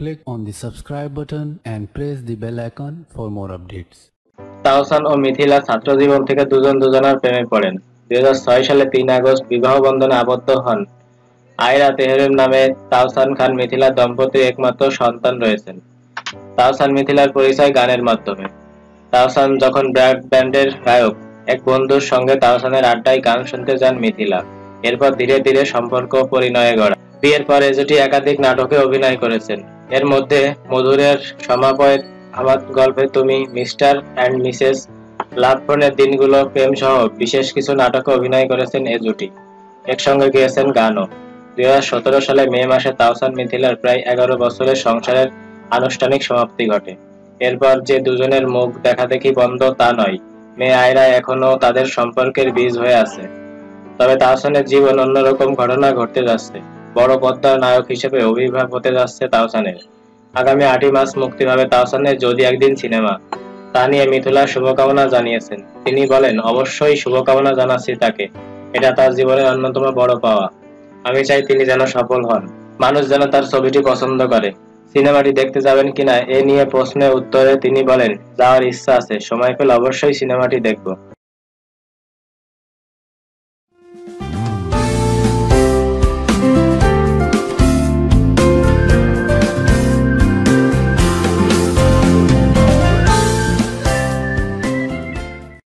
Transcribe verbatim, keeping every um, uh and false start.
Click on the subscribe button and press the bell icon for more updates. তাওসান ও মিথিলা ছাত্র জীবন থেকে দুজন দুজনার প্রেমে পড়েন। দুই হাজার ছয় সালে তিন আগস্ট বিবাহ বন্ধনে আবদ্ধ হন। আয়রা তেহরিম নামে তাওসান খান মিথিলার দম্পতির একমাত্র সন্তান রয়েছেন। তাওসান মিথিলার পরিচয় গানের মাধ্যমে। তাওসান যখন ব্র্যাক ব্যান্ডের গায়ক, এক বন্ধুর সঙ্গে তাওসানের আড্ডায় গান শুনতে যান মিথিলা। এরপর ধীরে ধীরে সম্পর্ক পরিণয়ে গড়া। বিয়ের পর এ জুটি একাধিক নাটকে অভিনয় করেছেন। এর মধ্যে মধুরের সমাপয়, আমার গল্পে তুমি, মিস্টার অ্যান্ড মিসেস, লাভ ফোনের দিনগুলো, প্রেম সহ বিশেষ কিছু নাটকে অভিনয় করেছেন এ জুটি। একসঙ্গে গেয়েছেন গানও। দুই হাজার সতেরো সালে মে মাসে তাওসান মিথিলার প্রায় এগারো বছরের সংসারের আনুষ্ঠানিক সমাপ্তি ঘটে। এরপর যে দুজনের মুখ দেখাদেখি বন্ধ তা নয়, মেয়ে আয়রা এখনো তাদের সম্পর্কের বীজ হয়ে আছে। তবে তাওসানের জীবন অন্যরকম ঘটনা ঘটতে যাচ্ছে। বড় পর্দার নায়ক হিসেবে আবির্ভাব হতে যাচ্ছে তাওসানের। আগামী আটই মার্চ মুক্তি পাবে তাওসানের যদি একদিন সিনেমা। তা নিয়ে মিথিলা শুভকামনা জানিয়েছেন। তিনি বলেন, অবশ্যই শুভকামনা জানাচ্ছি তাকে, এটা তার জীবনের অন্যতম বড় পাওয়া। আমি চাই তিনি যেন সফল হন, মানুষ যেন তার ছবিটি পছন্দ করে। সিনেমাটি দেখতে যাবেন কিনা এ নিয়ে প্রশ্নের উত্তরে তিনি বলেন, যাওয়ার ইচ্ছা আছে, সময় পেলে অবশ্যই সিনেমাটি দেখব।